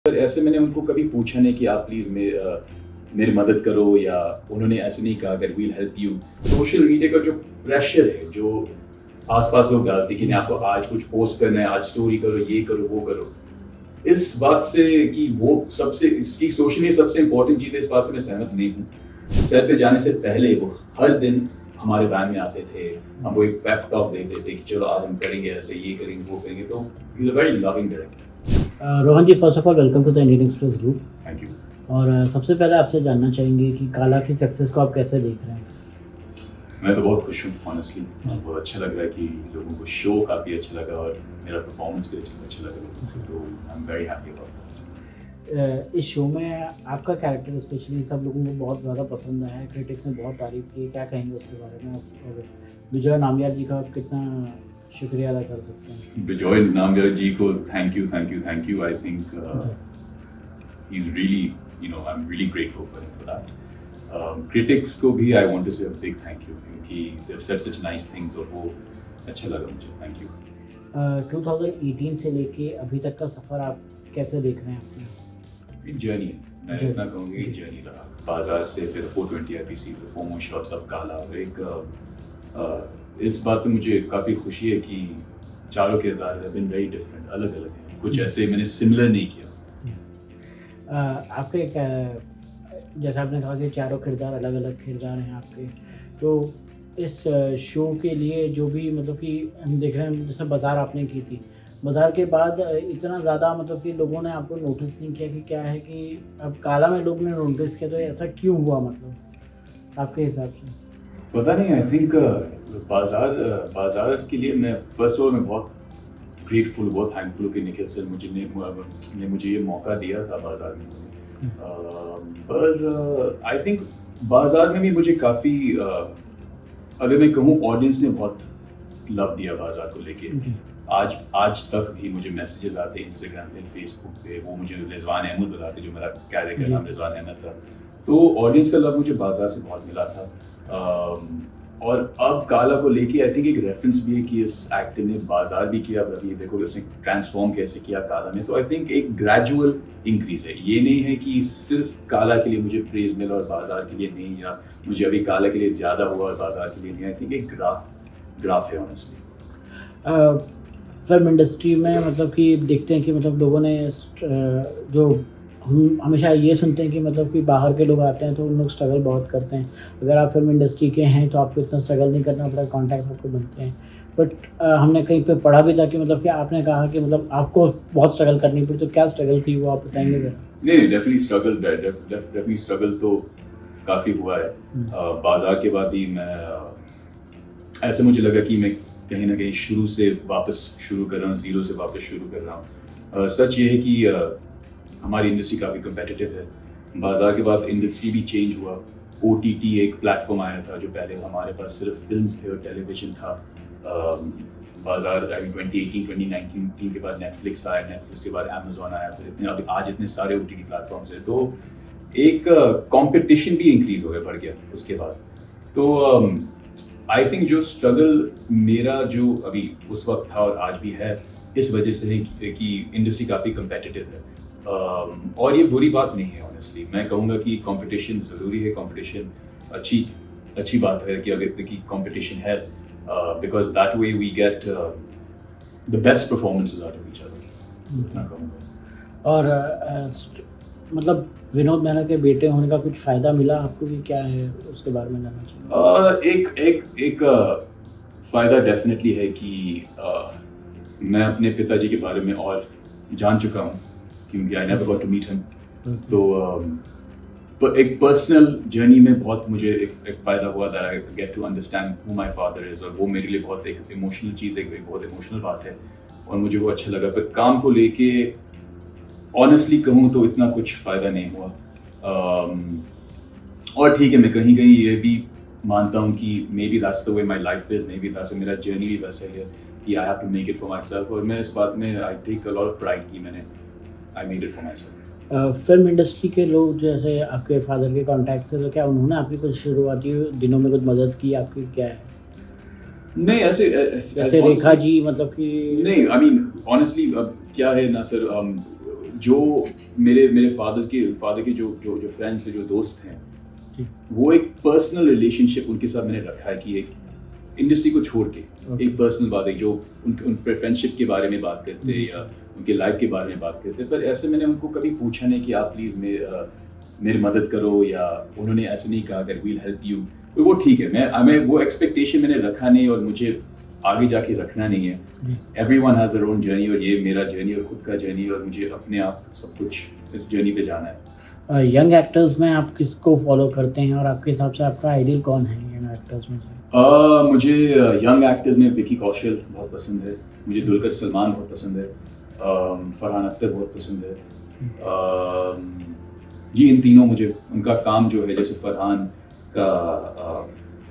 ऐसे मैंने उनको कभी पूछा नहीं कि आप प्लीज़ मेरी मदद करो, या उन्होंने ऐसे नहीं कहा that we'll help you. Social media का जो प्रेशर है, जो आसपास लोग डालते कि नहीं आपको आज कुछ पोस्ट करना है, आज स्टोरी करो, ये करो, वो करो, इस बात से कि वो सबसे इसकी सोशल में सबसे इंपॉर्टेंट चीज़ है, इस बात से मैं सहमत नहीं हूँ। सेट पे जाने से पहले वो हर दिन हमारे वैन में आते थे, हमको एक पेप टॉक देते थे कि चलो आज हम करेंगे ऐसे, ये करेंगे, वो करेंगे। तो he is a very loving director. Rohan ji, first of all welcome to the Indian Express group. Thank you. और सबसे पहले आपसे जानना चाहेंगे कि काला की सक्सेस को आप कैसे देख रहे हैं? मैं तो बहुत खुश हूँ ऑनेस्टली। मुझे बहुत अच्छा लग रहा है कि लोगों को शो काफ़ी अच्छा लगा और मेरा परफॉर्मेंस भी अच्छा लगा, तो I am very happy about that. इस शो में आपका कैरेक्टर स्पेशली सब लोगों को बहुत ज़्यादा पसंद आया है, क्रिटिक्स ने बहुत तारीफ़ की, क्या कहेंगे उसके बारे में? और विजय नामयार जी का कितना शुक्रिया अदा कर सकते हैं? विजय नामयार जी को thank you. I think he is really, I am really grateful for him for that. Critics को भी आई वांट टू से अ बिग थैंक यू, क्योंकि they have said such nice things और वो अच्छा लगा मुझे। Thank you. 2018 से लेके अभी तक का सफ़र आप कैसे देख रहे हैं अपने? जर्नी है, मैं इतना कहूँगी जर्नी रहा। बाजार से फिर 420 IPC, फिर 4 मोर शॉट्स, अब काला। इस बात पे मुझे काफ़ी खुशी है कि चारों किरदार हैव बीन वेरी डिफरेंट, अलग अलग हैं, कुछ ऐसे मैंने सिमिलर नहीं किया। आपके जैसे आपने कहा कि चारों किरदार अलग अलग किरदार हैं आपके, तो इस शो के लिए जो भी मतलब कि हम देख रहे हैं, जैसे बाजार आपने की थी, बाजार के बाद इतना ज़्यादा मतलब कि लोगों ने आपको नोटिस नहीं किया कि क्या है कि अब काला में लोग ने नोटिस किया, तो ऐसा क्यों हुआ मतलब आपके हिसाब से? पता नहीं, आई थिंक बाजार के लिए मैं फर्स्ट ऑफ ऑल मैं बहुत ग्रेटफुल, बहुत थैंकफुल कि निखिल सर ने मुझे ये मौका दिया था बाजार में। पर आई थिंक बाजार में भी मुझे काफ़ी, अगर मैं कहूँ, ऑडियंस ने बहुत लव दिया बाजार को लेके। आज तक भी मुझे मैसेजेस आते हैं इंस्टाग्राम पे, फेसबुक पे, वो मुझे रिजवान अहमद बताते, जो मेरा कैरेक्टर नाम रिजवान अहमद था। तो ऑडियंस का लव मुझे बाजार से बहुत मिला था। और अब काला को लेके आई थिंक एक रेफरेंस भी है कि इस एक्टर ने बाजार भी किया, अभी देखो उसने ट्रांसफॉर्म कैसे किया काला में। तो आई थिंक एक ग्रेजुअल इंक्रीज है, ये नहीं है कि सिर्फ काला के लिए मुझे प्रेज मिला और बाजार के लिए नहीं, या मुझे अभी काला के लिए ज़्यादा हुआ और बाजार के लिए नहीं। आई थिंक एक ग्राफ है ऑनेस्टली। फिल्म इंडस्ट्री में मतलब कि देखते हैं कि मतलब लोगों ने जो हम हमेशा ये सुनते हैं कि मतलब कि बाहर के लोग आते हैं तो उन लोग स्ट्रगल बहुत करते हैं। अगर आप फिल्म इंडस्ट्री के हैं तो आपको इतना स्ट्रगल नहीं करना पड़ता, कॉन्टैक्ट आपको बनते हैं। बट हमने कहीं पे पढ़ा भी था कि मतलब कि आपने कहा कि मतलब आपको बहुत स्ट्रगल करनी पड़ी, तो क्या स्ट्रगल थी वो आप बताएंगे जरा? नहीं, डेफिनेटली स्ट्रगल तो काफ़ी हुआ है। बाजार के बाद ही मैं ऐसे मुझे लगा कि मैं कहीं ना कहीं शुरू से वापस शुरू कर रहा हूँ, ज़ीरो से वापस शुरू कर रहा हूँ। सच ये है कि हमारी इंडस्ट्री काफ़ी कम्पिटिटिव है। बाजार के बाद इंडस्ट्री भी चेंज हुआ। OTT एक प्लेटफॉर्म आया था, जो पहले हमारे पास सिर्फ फिल्म्स थे और टेलीविज़न था। बाजार 2018-2019 के बाद नेटफ्लिक्स आया, नेटफ्लिक्स के बाद अमेज़ॉन आया, फिर अभी आज इतने सारे OTT प्लेटफॉर्म्स हैं, तो एक कंपटीशन भी इंक्रीज़ हो गया, बढ़ गया उसके बाद। तो आई थिंक जो स्ट्रगल मेरा जो अभी उस वक्त था और आज भी है, इस वजह से है कि इंडस्ट्री काफ़ी कम्पिटिटिव है। और ये बुरी बात नहीं है ऑनेस्टली। मैं कहूँगा कि कंपटीशन ज़रूरी है, कंपटीशन अच्छी बात है कि अगर की कंपटीशन है, because that way we get the best performances out of each other, मैं कहूँगा। और मतलब विनोद मेहरा के बेटे होने का कुछ फ़ायदा मिला आपको कि क्या है, उसके बारे में जानना चाहिए? एक फ़ायदा डेफिनेटली है कि मैं अपने पिताजी के बारे में और जान चुका हूँ, क्योंकि I never got to meet him. तो एक पर्सनल जर्नी में बहुत मुझे एक फ़ायदा हुआ, that I get to understand who my father is, और वो मेरे लिए बहुत एक इमोशनल चीज़ है, एक बहुत इमोशनल बात है और मुझे वो अच्छा लगा। पर काम को लेके ऑनेस्टली कहूँ तो इतना कुछ फ़ायदा नहीं हुआ। और ठीक है, मैं कहीं ये भी मानता हूँ कि maybe that's the way my life is, maybe that's मेरा जर्नी भी वैसा ही है कि I have to make it for myself. और मैं इस बात में I take a lot of pride कि मैंने I made it for myself. Film industry के लोग जैसे आपके फादर के कॉन्टैक्ट से, तो क्या उन्होंने आपकी कुछ शुरुआती दिनों में कुछ मदद की आपकी, क्या है? नहीं, ऐसे रेखा जी मतलब कि नहीं, आई मीन ऑनेस्टली क्या है ना सर, जो मेरे फादर के जो फ्रेंड्स हैं, जो दोस्त हैं, वो एक पर्सनल रिलेशनशिप उनके साथ मैंने रखा है कि एक इंडस्ट्री को छोड़ के एक पर्सनल बात है, जो उन फ्रेंडशिप के बारे में बात करते हैं या उनके लाइफ के बारे में बात करते हैं। पर ऐसे मैंने उनको कभी पूछा नहीं कि आप प्लीज़ मेरी मदद करो, या उन्होंने ऐसे नहीं कहा कि वील हेल्प यू, तो वो ठीक है। मैं वो एक्सपेक्टेशन मैंने रखा नहीं और मुझे आगे जाके रखना नहीं है। Everyone has their own journey, और ये मेरा जर्नी और खुद का जर्नी, और मुझे अपने आप सब कुछ इस जर्नी पे जाना है। यंग एक्टर्स में आप किसको फॉलो करते हैं और आपके हिसाब से आपका आइडियल कौन है यंग एक्टर्स में से? मुझे यंग एक्टर्स में विकी कौशल बहुत पसंद है, मुझे दुलकर सलमान बहुत पसंद है, फरहान अख्तर बहुत पसंद है। जी, इन तीनों मुझे उनका काम जो है, जैसे फरहान का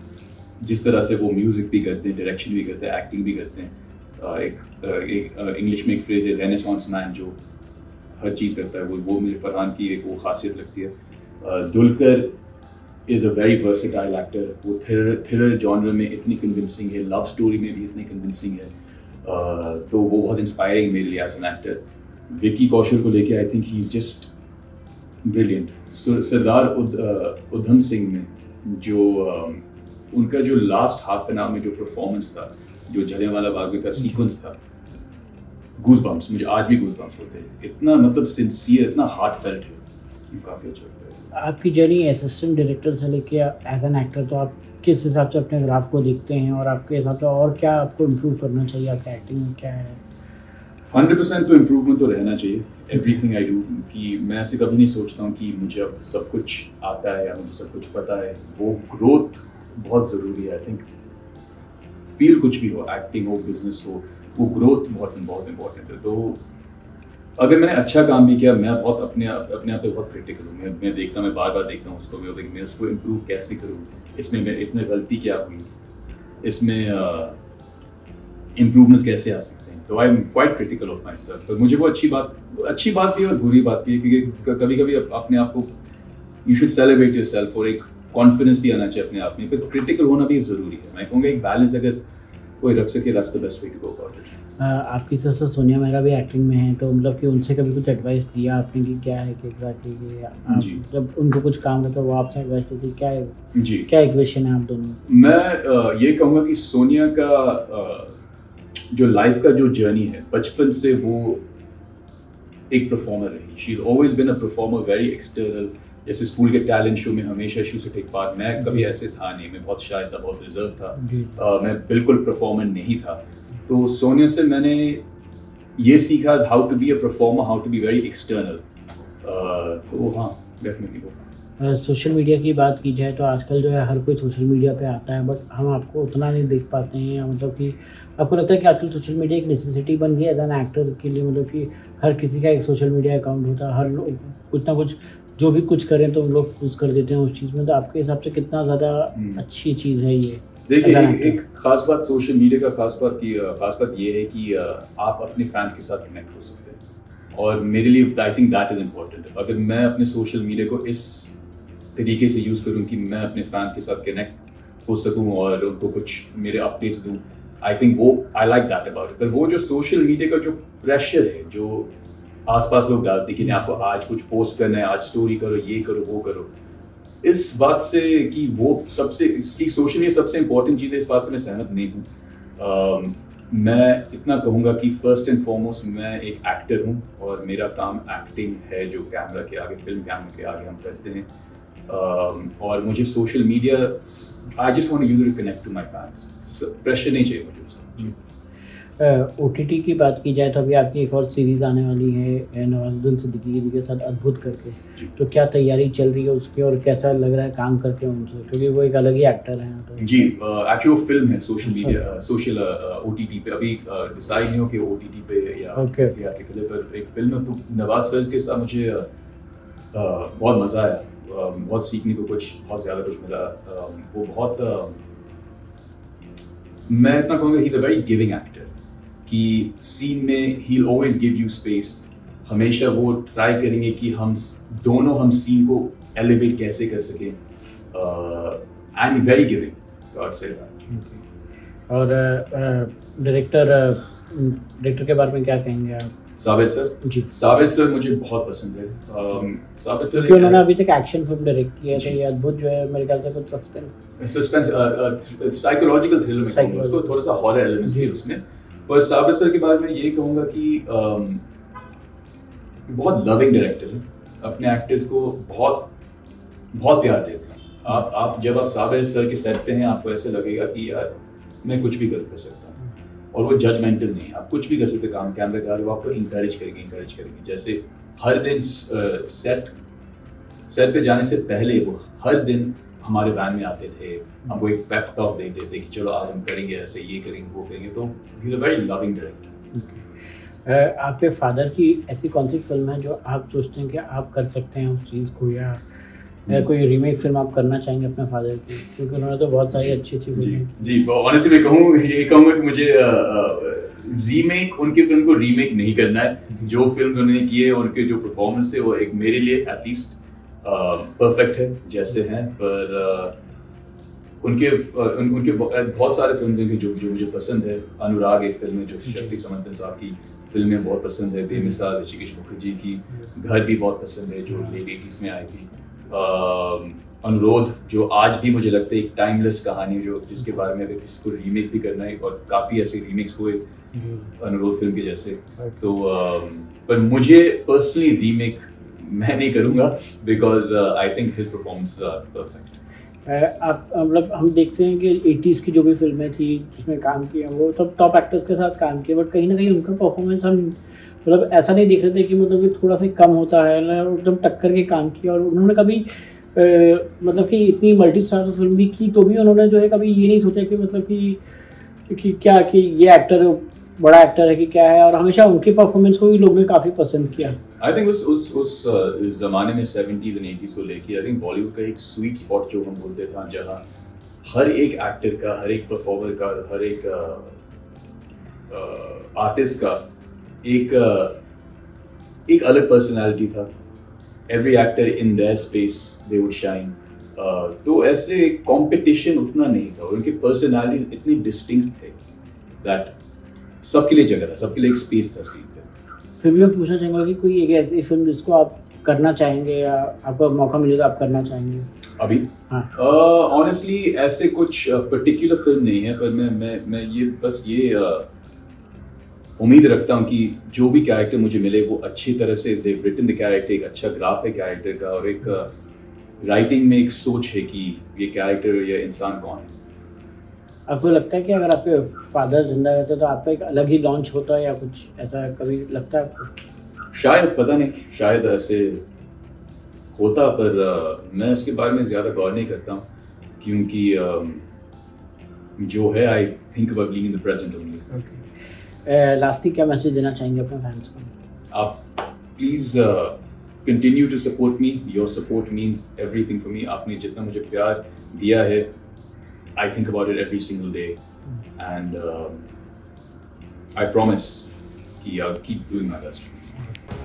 जिस तरह से वो म्यूज़िक भी करते हैं, डायरेक्शन भी करते हैं, एक्टिंग भी करते हैं। एक इंग्लिश में एक फ्रेज है रेनेसांस मैन, जो हर चीज़ करता है, वो मुझे फरहान की एक वो खासियत लगती है। Dulquer is a very versatile actor, वो थ्रिलर जॉनर में इतनी कन्विंसिंग है, लव स्टोरी में भी इतनी कन्विंसिंग है, तो वो बहुत इंस्पायरिंग मेरे लिए as an actor. Vicky Kaushal को लेके I think he is just brilliant. Sardar Udham Singh में जो उनका जो लास्ट हाफ एन आवर में जो परफॉर्मेंस था, जो जलियांवाला बाग का सीक्वेंस था, गूज बम्प्स, मुझे आज भी गूज बम्प्स होते हैं। इतना मतलब सिंसियर, इतना हार्ट फेल्ट है, काफ़ी अच्छा लगता है। आपकी जर्नी असिस्टेंट डायरेक्टर से लेके एज एन एक्टर, तो आप किस हिसाब से अपने ग्राफ को देखते हैं और आपके हिसाब से और क्या आपको इम्प्रूव करना चाहिए? आपकी एक्टिंग में क्या है? 100% तो इम्प्रूवमेंट तो रहना चाहिए एवरीथिंग आई डू, कि मैं ऐसे कभी नहीं सोचता हूँ कि मुझे अब सब कुछ आता है या मुझे सब कुछ पता है। वो ग्रोथ बहुत ज़रूरी है। आई थिंक फील्ड कुछ भी हो, एक्टिंग हो, बिजनेस हो, वो ग्रोथ बहुत इम्पोर्टेंट है। तो अगर मैंने अच्छा काम भी किया, मैं बहुत अपने आप पे बहुत क्रिटिकल हूँ। मैं बार बार देखता हूँ उसको, मैं उसको इम्प्रूव कैसे करूँ, इसमें मैं इतने गलती क्या हुई, इसमें इम्प्रूवमेंट्स कैसे आ सकते हैं। तो I am quite critical of myself. तो मुझे वो अच्छी बात भी है और बुरी बात भी है, क्योंकि कभी कभी अपने आप को यू शुड सेलिब्रेट योरसेल्फ, और एक कॉन्फिडेंस भी आना चाहिए अपने आप में, पर क्रिटिकल होना भी ज़रूरी है। मैं कहूँगा एक बैलेंस अगर कोई रख सके, that's the best way to go about it. आपकी सिस्टर सोनिया मेहरा भी एक्टिंग में है, तो मतलब कि उनसे कभी कुछ एडवाइस दिया आपने कि क्या है कि एग्जैक्टली कि जब उनको कुछ काम करते वो आपसे एडवाइस देती, क्या है जी, क्या इक्वेशन है आप दोनों? मैं ये कहूँगा कि सोनिया का जो लाइफ का जो जर्नी है, बचपन से वो एक परफॉर्मर रही। She is always been a performer, very external. जैसे स्कूल के टैलेंट शो में हमेशा शी से टेक पार्ट। मैं कभी ऐसे था नहीं, मैं बहुत शाय था, बहुत रिजर्व था, मैं बिल्कुल परफॉर्मर नहीं था। तो सोनिया से मैंने ये सीखा how to be a performer, how to be very external. तो हाँ, डेफिनेटली वो। सोशल मीडिया की बात की जाए तो आजकल जो है हर कोई सोशल मीडिया पे आता है, बट हम आपको उतना नहीं देख पाते हैं, या मतलब कि आपको लगता है कि आजकल सोशल मीडिया एक नेसेसिटी बन गई है एज एन एक्टर के लिए? मतलब कि हर किसी का एक सोशल मीडिया अकाउंट होता है, हर लोग कुछ ना कुछ जो भी कुछ करें तो लोग पोस्ट कर देते हैं उस चीज़ में। तो आपके हिसाब से कितना ज़्यादा अच्छी चीज़ है ये? देखिए, एक खास बात सोशल मीडिया का खास बात ये है कि आप अपने फैंस के साथ कनेक्ट हो सकते हैं, और मेरे लिए I think that is important. अगर मैं अपने सोशल मीडिया को इस तरीके से यूज़ करूँ कि मैं अपने फैंस के साथ कनेक्ट हो सकूँ और उनको कुछ मेरे अपडेट्स दूँ, आई थिंक वो I like that about it. पर वो जो सोशल मीडिया का जो प्रेशर है, जो आसपास लोग डालते हैं कि आपको आज कुछ पोस्ट करना है, आज स्टोरी करो, ये करो, वो करो, इस बात से कि वो सबसे सोशल मीडिया सबसे इंपॉर्टेंट चीज़ है, इस बात से मैं सहमत नहीं हूँ। मैं इतना कहूँगा कि फर्स्ट एंड फॉरमोस्ट मैं एक एक्टर हूँ और मेरा काम एक्टिंग है, जो कैमरा के आगे, फिल्म कैमरा के आगे हम करते हैं। और मुझे social media, I just want to use it to connect to my fans. Pressure नहीं चाहिए मुझे उसका। OTT की बात की जाए तो अभी आपकी एक और सीरीज़ आने वाली है नवाजुद्दीन सिद्दीकी जी के साथ, अद्भुत करके, तो क्या तैयारी चल रही है उसकी और कैसा लग रहा है काम करके उनसे, क्योंकि वो एक अलग ही एक्टर हैं? तो जी, एक्चुअली वो फिल्म है सोशल मीडिया, सोशल OTT पे अभी डिसाइड नहीं हो कि OTT पे या थिएट्रिकल पर एक फिल्म है। तो नवाज सर के साथ मुझे बहुत मज़ा आया, बहुत सीखने को बहुत ज़्यादा कुछ मिला। वो बहुत मैं इतना कहूँगा he is a very giving actor, कि सीन में he always give you space. हमेशा वो ट्राई करेंगे कि हम सीन को एलिवेट कैसे कर सकें, and very giving, god say that. और डायरेक्टर के बारे में क्या कहेंगे आप? साबिर सर जी। साबिर सर मुझे बहुत पसंद है। साबिर सर क्योंकि उन्होंने अभी तक एक्शन फिल्म डायरेक्ट किया है, ये अद्भुत जो है मेरे ख्याल से कुछ सस्पेंस साइकोलॉजिकल थ्रिलर में कहूँगा उसको, थोड़ा सा हॉरर एलिमेंट्स भी उसमें। पर साबिर सर के बारे में ये कहूँगा कि बहुत लविंग डायरेक्टर है, अपने एक्टर्स को बहुत बहुत प्यार देते हैं। आप जब आप साबिर सर के सेट पे हैं आपको ऐसे लगेगा कि यार मैं कुछ भी कर सकता हूँ, और वो जजमेंटल नहीं, आप कुछ भी कर सकते काम कैमरे का, वो आपको इंकरेज करेंगे। जैसे हर दिन सेट पे जाने से पहले वो हर दिन हमारे वैन में आते थे, हमको एक पेप टॉक देते थे कि चलो आज हम करेंगे ऐसे, ये करेंगे वो करेंगे। तो he is a very loving director. आपके फादर की ऐसी कौन सी फिल्म है जो आप सोचते हैं कि आप कर सकते हैं उस चीज़ को, या कोई रीमेक फिल्म आप करना चाहेंगे अपने फादर की, क्योंकि उन्होंने तो बहुत सारी अच्छी फिल्में। जी ऑनेस्टली मैं कहूँगा कि मुझे रीमेक, उनकी फिल्म को रीमेक नहीं करना है। जो फिल्म उन्होंने की है, उनके जो परफॉर्मेंस है वो एक मेरे लिए एटलीस्ट परफेक्ट है जैसे हैं। पर उनके बहुत सारे फिल्म हैं जो मुझे पसंद है। अनुराग एक फिल्म है जो शक्ति समंतन साहब की फिल्में बहुत पसंद है। बेमिसाल ऋषिकेश मुखर्जी की घर भी बहुत पसंद है जो लेट 80s में आई थी। अनुरोध जो आज भी मुझे लगता है एक टाइमलेस कहानी जो जिसके बारे में अगर किसी को रीमेक भी करना है, और काफ़ी ऐसे रीमेक्स हुए अनुरोध फिल्म के जैसे। तो पर मुझे पर्सनली रीमेक मैं नहीं करूँगा because I think his performance perfect. आप मतलब हम देखते हैं कि 80s की जो भी फिल्में थी जिसमें काम किया वो सब टॉप एक्टर्स के साथ काम किया, बट कहीं ना कहीं उनका परफॉर्मेंस हम मतलब ऐसा नहीं देख रहे थे कि मतलब कि थोड़ा सा कम होता है ना, एकदम टक्कर के काम किया। और उन्होंने कभी मतलब कि इतनी मल्टी स्टार फिल्म भी की तो भी उन्होंने जो है कभी ये नहीं सोचा कि मतलब कि क्या कि ये एक्टर बड़ा एक्टर है कि क्या है, और हमेशा उनके परफॉर्मेंस को भी लोगों ने काफ़ी पसंद किया। आई थिंक उस ज़माने में 70s और 80s को लेके आई थिंक बॉलीवुड का एक स्वीट स्पॉट जो हम बोलते थे, जहाँ हर एक एक्टर का, हर एक परफॉर्मर का, हर एक आर्टिस्ट का एक अलग पर्सनालिटी था। Every actor in their space they would shine. तो ऐसे कंपटीशन उतना नहीं था, उनकी पर्सनालिटीज इतनी डिस्टिंक्ट थे दैट सबके लिए जगह था, सबके लिए एक स्पेस था स्क्रीन पे। फिर भी मैं पूछना चाहूँगा कि कोई एक ऐसी फिल्म जिसको आप करना चाहेंगे या आपको मौका मिले तो आप करना चाहेंगे अभी? हाँ। ऑनेस्टली ऐसे कुछ पर्टिकुलर फिल्म नहीं है, पर मैं ये उम्मीद रखता हूँ कि जो भी कैरेक्टर मुझे मिले वो अच्छी तरह से they've written the character, एक अच्छा ग्राफ है कैरेक्टर का, और एक राइटिंग में एक सोच है कि ये कैरेक्टर या इंसान कौन है। आपको लगता है कि अगर आपके फादर जिंदा रहते तो आपका एक अलग ही लॉन्च होता है या कुछ ऐसा कभी लगता है आपको? शायद, पता नहीं, शायद ऐसे होता, पर मैं इसके बारे में ज़्यादा गौर नहीं करता हूँ क्योंकि जो है I think about being in the present only. Lastly क्या मैसेज देना चाहेंगे अपने फैंस को? आप please continue to support me, your support means everything for me. आपने जितना मुझे प्यार दिया है, I think about it every single day, and I promise कि I will keep doing my best.